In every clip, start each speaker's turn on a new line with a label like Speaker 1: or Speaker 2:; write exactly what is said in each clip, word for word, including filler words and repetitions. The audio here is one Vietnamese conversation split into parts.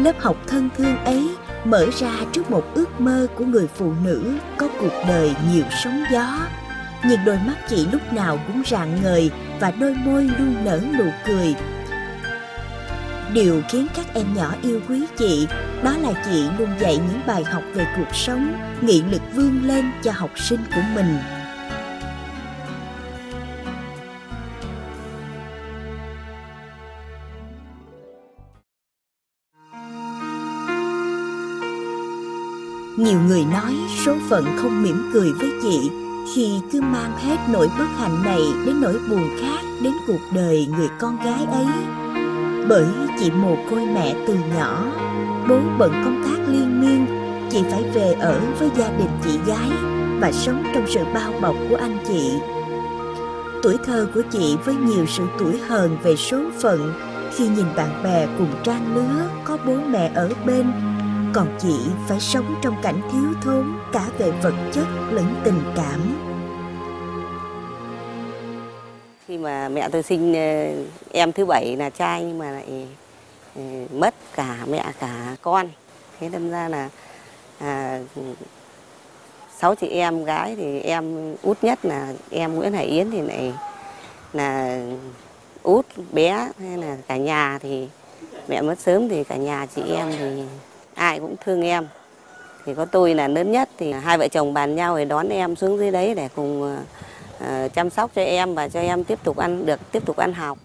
Speaker 1: lớp học thân thương ấy mở ra trước một ước mơ của người phụ nữ có cuộc đời nhiều sóng gió. Nhưng đôi mắt chị lúc nào cũng rạng ngời và đôi môi luôn nở nụ cười. Điều khiến các em nhỏ yêu quý chị đó là chị luôn dạy những bài học về cuộc sống, nghị lực vươn lên cho học sinh của mình. Nhiều người nói số phận không mỉm cười với chị khi cứ mang hết nỗi bất hạnh này đến nỗi buồn khác đến cuộc đời người con gái ấy. Bởi chị mồ côi mẹ từ nhỏ, bố bận công tác liên miên, chị phải về ở với gia đình chị gái và sống trong sự bao bọc của anh chị. Tuổi thơ của chị với nhiều sự tủi hờn về số phận khi nhìn bạn bè cùng trang lứa có bố mẹ ở bên, còn chị phải sống trong cảnh thiếu thốn cả về vật chất lẫn tình cảm.
Speaker 2: Khi mà mẹ tôi sinh em thứ bảy là trai nhưng mà lại mất cả mẹ cả con. Thế đâm ra là à, sáu chị em gái thì em út nhất là em Nguyễn Hải Yến thì lại là út bé, hay là cả nhà thì mẹ mất sớm thì cả nhà chị em thì ai cũng thương em. Thì có tôi là lớn nhất thì hai vợ chồng bàn nhau để đón em xuống dưới đấy để cùng uh, chăm sóc cho em và cho em tiếp tục ăn được tiếp tục ăn học.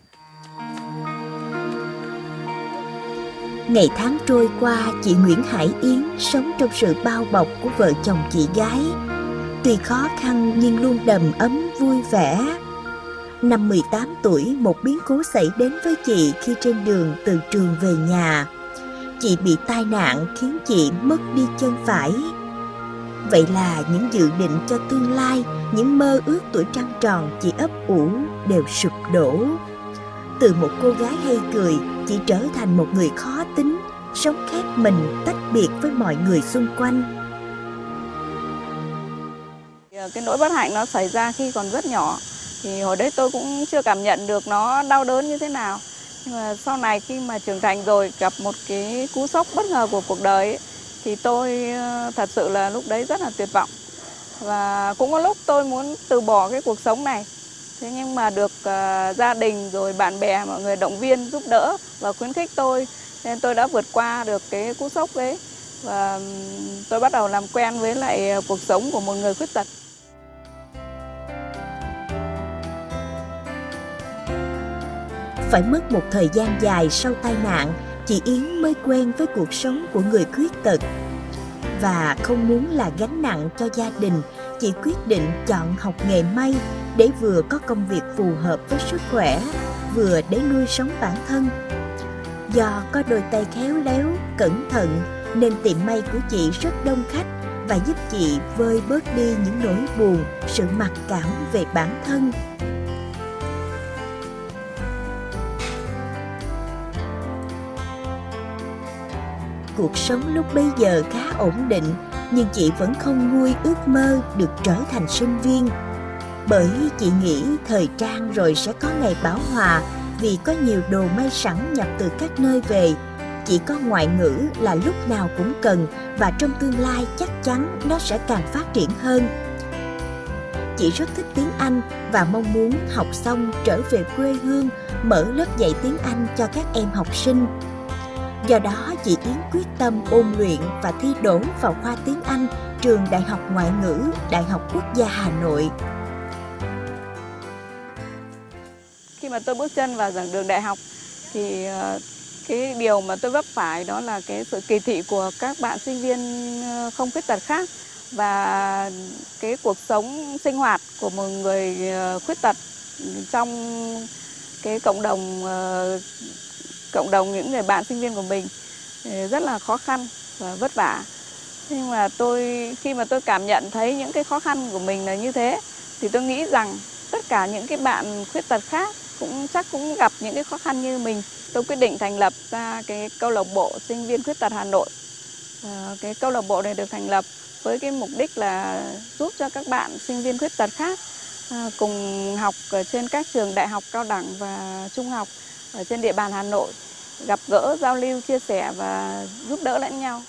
Speaker 1: Ngày tháng trôi qua, chị Nguyễn Hải Yến sống trong sự bao bọc của vợ chồng chị gái. Tuy khó khăn nhưng luôn đầm ấm vui vẻ. Năm mười tám tuổi, một biến cố xảy đến với chị khi trên đường từ trường về nhà. Chị bị tai nạn khiến chị mất đi chân phải. Vậy là những dự định cho tương lai, những mơ ước tuổi trăng tròn chị ấp ủ đều sụp đổ. Từ một cô gái hay cười, chị trở thành một người khó tính, sống khép mình, tách biệt với mọi người xung quanh.
Speaker 3: Cái nỗi bất hạnh nó xảy ra khi còn rất nhỏ, thì hồi đấy tôi cũng chưa cảm nhận được nó đau đớn như thế nào. Nhưng mà sau này khi mà trưởng thành rồi gặp một cái cú sốc bất ngờ của cuộc đời ấy, thì tôi thật sự là lúc đấy rất là tuyệt vọng. Và cũng có lúc tôi muốn từ bỏ cái cuộc sống này. Thế nhưng mà được uh, gia đình rồi bạn bè mọi người động viên giúp đỡ và khuyến khích tôi, nên tôi đã vượt qua được cái cú sốc đấy và um, tôi bắt đầu làm quen với lại cuộc sống của một người khuyết tật.
Speaker 1: Phải mất một thời gian dài sau tai nạn, chị Yến mới quen với cuộc sống của người khuyết tật. Và không muốn là gánh nặng cho gia đình, chị quyết định chọn học nghề may để vừa có công việc phù hợp với sức khỏe, vừa để nuôi sống bản thân. Do có đôi tay khéo léo, cẩn thận nên tiệm may của chị rất đông khách và giúp chị vơi bớt đi những nỗi buồn, sự mặc cảm về bản thân. Cuộc sống lúc bấy giờ khá ổn định, nhưng chị vẫn không nguôi ước mơ được trở thành sinh viên. Bởi chị nghĩ thời trang rồi sẽ có ngày bão hòa vì có nhiều đồ may sẵn nhập từ các nơi về. Chỉ có ngoại ngữ là lúc nào cũng cần và trong tương lai chắc chắn nó sẽ càng phát triển hơn. Chị rất thích tiếng Anh và mong muốn học xong trở về quê hương, mở lớp dạy tiếng Anh cho các em học sinh. Do đó chị Yến quyết tâm ôn luyện và thi đỗ vào khoa tiếng Anh trường Đại học Ngoại ngữ, Đại học Quốc gia Hà Nội.
Speaker 3: Khi mà tôi bước chân vào giảng đường đại học thì cái điều mà tôi vấp phải đó là cái sự kỳ thị của các bạn sinh viên không khuyết tật khác và cái cuộc sống sinh hoạt của một người khuyết tật trong cái cộng đồng cộng đồng những người bạn sinh viên của mình rất là khó khăn và vất vả. Nhưng mà tôi khi mà tôi cảm nhận thấy những cái khó khăn của mình là như thế thì tôi nghĩ rằng tất cả những cái bạn khuyết tật khác cũng chắc cũng gặp những cái khó khăn như mình. Tôi quyết định thành lập ra cái câu lạc bộ sinh viên khuyết tật Hà Nội. À, cái câu lạc bộ này được thành lập với cái mục đích là giúp cho các bạn sinh viên khuyết tật khác à, cùng học ở trên các trường đại học cao đẳng và trung học ở trên địa bàn Hà Nội gặp gỡ, giao lưu, chia sẻ và giúp đỡ lẫn nhau.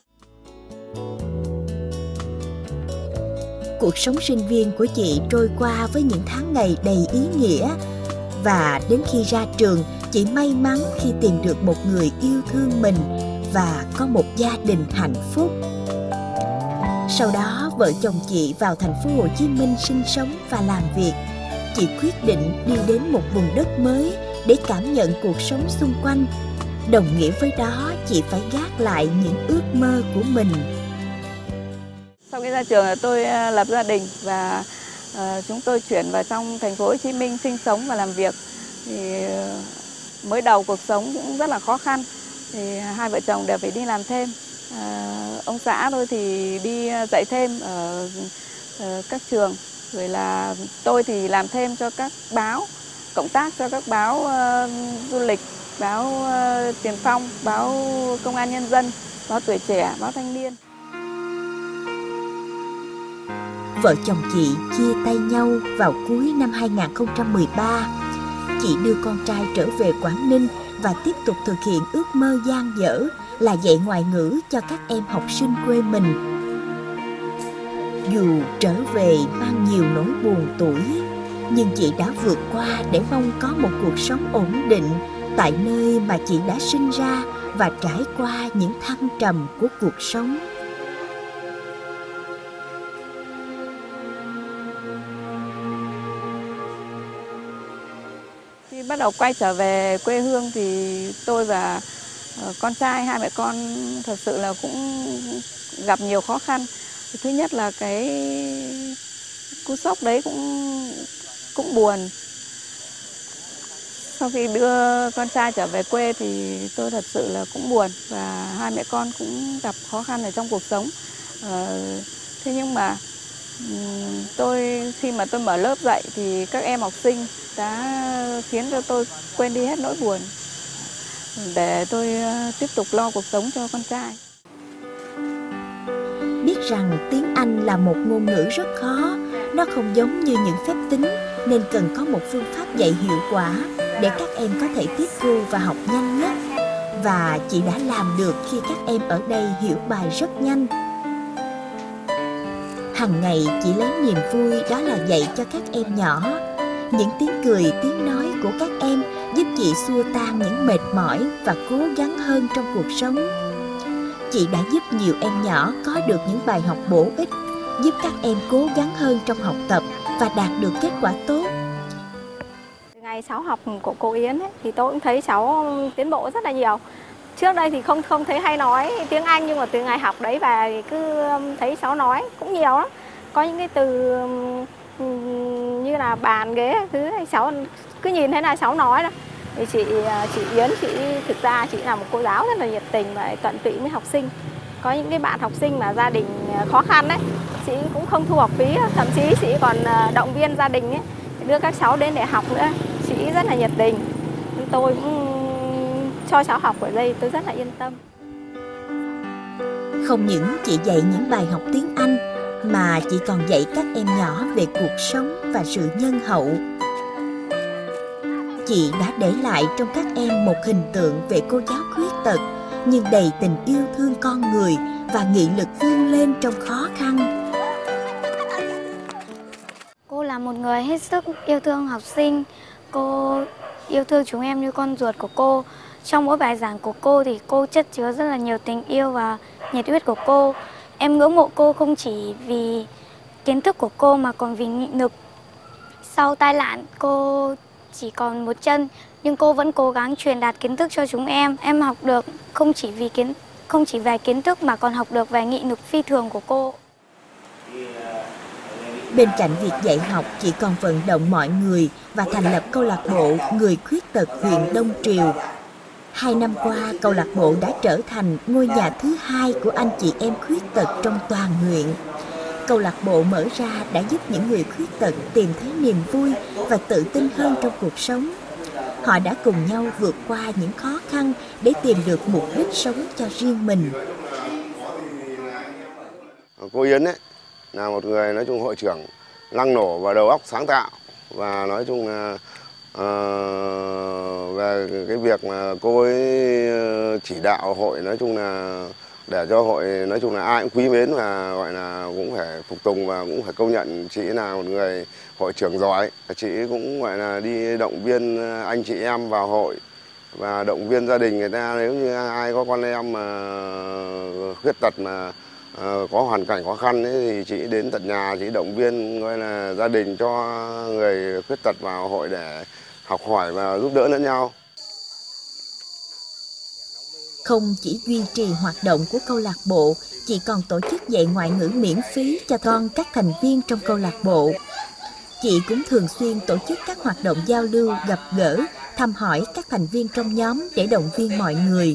Speaker 1: Cuộc sống sinh viên của chị trôi qua với những tháng ngày đầy ý nghĩa. Và đến khi ra trường, chị may mắn khi tìm được một người yêu thương mình và có một gia đình hạnh phúc. Sau đó, vợ chồng chị vào thành phố Hồ Chí Minh sinh sống và làm việc. Chị quyết định đi đến một vùng đất mới để cảm nhận cuộc sống xung quanh. Đồng nghĩa với đó, chị phải gác lại những ước mơ của mình.
Speaker 3: Sau khi ra trường, tôi lập gia đình và uh, chúng tôi chuyển vào trong thành phố Hồ Chí Minh sinh sống và làm việc. Thì uh, mới đầu cuộc sống cũng rất là khó khăn. Thì hai vợ chồng đều phải đi làm thêm. Uh, ông xã tôi thì đi dạy thêm ở uh, các trường. Rồi là tôi thì làm thêm cho các báo, cộng tác cho các báo uh, du lịch, báo uh, Tiền Phong, báo Công an Nhân dân, báo Tuổi Trẻ, báo Thanh Niên.
Speaker 1: Vợ chồng chị chia tay nhau vào cuối năm hai nghìn không trăm mười ba. Chị đưa con trai trở về Quảng Ninh và tiếp tục thực hiện ước mơ dang dở là dạy ngoại ngữ cho các em học sinh quê mình. Dù trở về mang nhiều nỗi buồn tủi, nhưng chị đã vượt qua để mong có một cuộc sống ổn định tại nơi mà chị đã sinh ra và trải qua những thăng trầm của cuộc sống.
Speaker 3: Khi bắt đầu quay trở về quê hương thì tôi và con trai, hai mẹ con thật sự là cũng gặp nhiều khó khăn. Thứ nhất là cái cú sốc đấy cũng cũng buồn. Sau khi đưa con trai trở về quê thì tôi thật sự là cũng buồn và hai mẹ con cũng gặp khó khăn ở trong cuộc sống. Ờ, thế nhưng mà tôi khi mà tôi mở lớp dạy thì các em học sinh đã khiến cho tôi quên đi hết nỗi buồn để tôi tiếp tục lo cuộc sống cho con trai.
Speaker 1: Biết rằng tiếng Anh là một ngôn ngữ rất khó, nó không giống như những phép tính nên cần có một phương pháp dạy hiệu quả để các em có thể tiếp thu và học nhanh nhất. Và chị đã làm được khi các em ở đây hiểu bài rất nhanh. Hằng ngày chị lấy niềm vui đó là dạy cho các em nhỏ. Những tiếng cười, tiếng nói của các em giúp chị xua tan những mệt mỏi và cố gắng hơn trong cuộc sống. Chị đã giúp nhiều em nhỏ có được những bài học bổ ích, giúp các em cố gắng hơn trong học tập và đạt được kết quả tốt.
Speaker 4: Ngày cháu học của cô Yến ấy, thì tôi cũng thấy cháu tiến bộ rất là nhiều. Trước đây thì không không thấy hay nói tiếng Anh, nhưng mà từ ngày học đấy và thì cứ thấy cháu nói cũng nhiều lắm. Có những cái từ như là bàn ghế thứ cháu cứ nhìn thấy là cháu nói đó. Thì chị chị Yến chị thực ra chị là một cô giáo rất là nhiệt tình và tận tụy với học sinh. Có những cái bạn học sinh mà gia đình khó khăn đấy, chị cũng không thu học phí, thậm chí chị còn động viên gia đình ấy, đưa các cháu đến để học nữa. Chị rất là nhiệt tình. Tôi cũng cho cháu học ở đây, tôi rất là yên tâm.
Speaker 1: Không những chị dạy những bài học tiếng Anh mà chị còn dạy các em nhỏ về cuộc sống và sự nhân hậu. Chị đã để lại trong các em một hình tượng về cô giáo khuyết tật nhưng đầy tình yêu thương con người và nghị lực vươn lên trong khó khăn.
Speaker 5: Cô là một người hết sức yêu thương học sinh. Cô yêu thương chúng em như con ruột của cô. Trong mỗi bài giảng của cô thì cô chất chứa rất là nhiều tình yêu và nhiệt huyết của cô. Em ngưỡng mộ cô không chỉ vì kiến thức của cô mà còn vì nghị lực. Sau tai nạn cô chỉ còn một chân nhưng cô vẫn cố gắng truyền đạt kiến thức cho chúng em. Em học được không chỉ vì kiến không chỉ về kiến thức mà còn học được về nghị lực phi thường của cô.
Speaker 1: Bên cạnh việc dạy học, chị còn vận động mọi người và thành lập câu lạc bộ Người Khuyết Tật huyện Đông Triều. Hai năm qua, câu lạc bộ đã trở thành ngôi nhà thứ hai của anh chị em khuyết tật trong toàn huyện. Câu lạc bộ mở ra đã giúp những người khuyết tật tìm thấy niềm vui và tự tin hơn trong cuộc sống. Họ đã cùng nhau vượt qua những khó khăn để tìm được mục đích sống cho riêng mình.
Speaker 6: Cô Yến ấy là một người nói chung hội trưởng năng nổ và đầu óc sáng tạo, và nói chung là uh, về cái việc mà cô ấy chỉ đạo hội, nói chung là để cho hội nói chung là ai cũng quý mến và gọi là cũng phải phục tùng và cũng phải công nhận chị là một người hội trưởng giỏi. Chị cũng gọi là đi động viên anh chị em vào hội và động viên gia đình người ta, nếu như ai có con em mà khuyết tật mà uh, có hoàn cảnh khó khăn ấy, thì chị đến tận nhà, chị động viên gọi là gia đình cho người khuyết tật vào hội để học hỏi và giúp đỡ lẫn nhau.
Speaker 1: Không chỉ duy trì hoạt động của câu lạc bộ, chị còn tổ chức dạy ngoại ngữ miễn phí cho con các thành viên trong câu lạc bộ. Chị cũng thường xuyên tổ chức các hoạt động giao lưu, gặp gỡ, thăm hỏi các thành viên trong nhóm để động viên mọi người.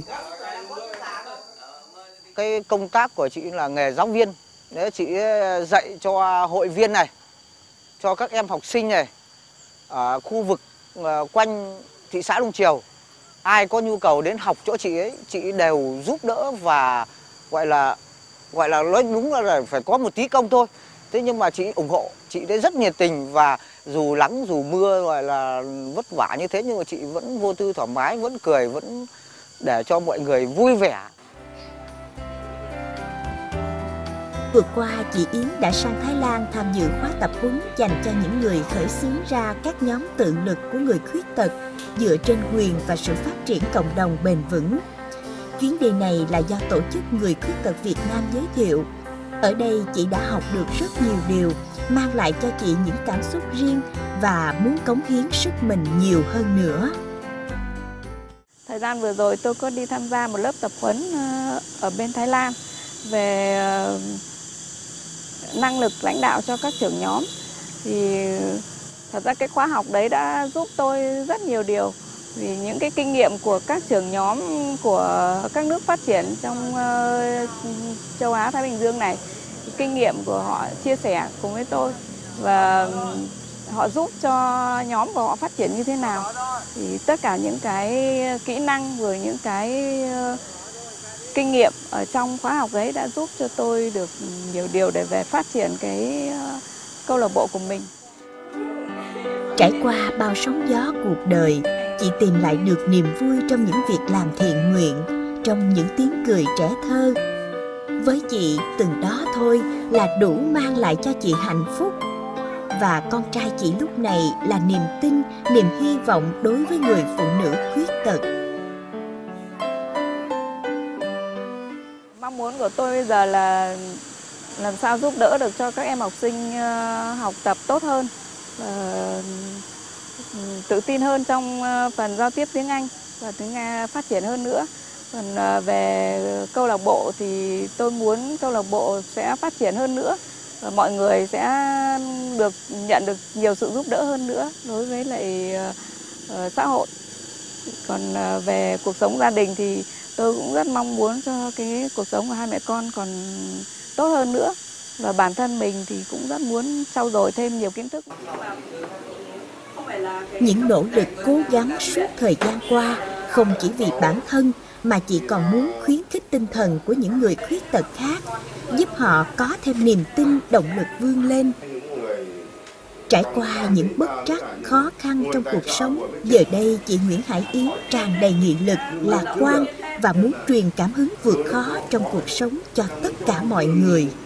Speaker 7: Cái công tác của chị là nghề giáo viên. Đấy, chị dạy cho hội viên này, cho các em học sinh này, ở khu vực quanh thị xã Đông Triều. Ai có nhu cầu đến học chỗ chị ấy, chị đều giúp đỡ và gọi là gọi là nói đúng là phải có một tí công thôi. Thế nhưng mà chị ủng hộ, chị đấy rất nhiệt tình và dù nắng dù mưa gọi là vất vả như thế nhưng mà chị vẫn vô tư thoải mái, vẫn cười, vẫn để cho mọi người vui vẻ.
Speaker 1: Vừa qua, chị Yến đã sang Thái Lan tham dự khóa tập huấn dành cho những người khởi xướng ra các nhóm tự lực của người khuyết tật dựa trên quyền và sự phát triển cộng đồng bền vững. Chuyến đi này là do Tổ chức Người Khuyết tật Việt Nam giới thiệu. Ở đây chị đã học được rất nhiều điều, mang lại cho chị những cảm xúc riêng và muốn cống hiến sức mình nhiều hơn nữa.
Speaker 3: Thời gian vừa rồi tôi có đi tham gia một lớp tập huấn ở bên Thái Lan về năng lực lãnh đạo cho các trưởng nhóm. Thì thật ra cái khóa học đấy đã giúp tôi rất nhiều điều. Vì những cái kinh nghiệm của các trưởng nhóm của các nước phát triển trong uh, châu Á Thái Bình Dương này, kinh nghiệm của họ chia sẻ cùng với tôi và họ giúp cho nhóm của họ phát triển như thế nào. Thì tất cả những cái kỹ năng rồi những cái uh, kinh nghiệm ở trong khóa học đấy đã giúp cho tôi được nhiều điều để về phát triển cái uh, câu lạc bộ của mình.
Speaker 1: Trải qua bao sóng gió cuộc đời, chị tìm lại được niềm vui trong những việc làm thiện nguyện, trong những tiếng cười trẻ thơ. Với chị, từng đó thôi là đủ mang lại cho chị hạnh phúc. Và con trai chị lúc này là niềm tin, niềm hy vọng đối với người phụ nữ khuyết tật.
Speaker 3: Mong muốn của tôi bây giờ là làm sao giúp đỡ được cho các em học sinh học tập tốt hơn, tự tin hơn trong phần giao tiếp tiếng Anh và tiếng Nga phát triển hơn nữa. Còn về câu lạc bộ thì tôi muốn câu lạc bộ sẽ phát triển hơn nữa và mọi người sẽ được nhận được nhiều sự giúp đỡ hơn nữa đối với lại uh, xã hội. Còn uh, về cuộc sống gia đình thì tôi cũng rất mong muốn cho cái cuộc sống của hai mẹ con còn tốt hơn nữa. Và bản thân mình thì cũng rất muốn trau dồi thêm nhiều kiến thức.
Speaker 1: Những nỗ lực cố gắng suốt thời gian qua không chỉ vì bản thân mà chị còn muốn khuyến khích tinh thần của những người khuyết tật khác, giúp họ có thêm niềm tin, động lực vươn lên. Trải qua những bất trắc, khó khăn trong cuộc sống, giờ đây chị Nguyễn Hải Yến tràn đầy nghị lực, lạc quan và muốn truyền cảm hứng vượt khó trong cuộc sống cho tất cả mọi người.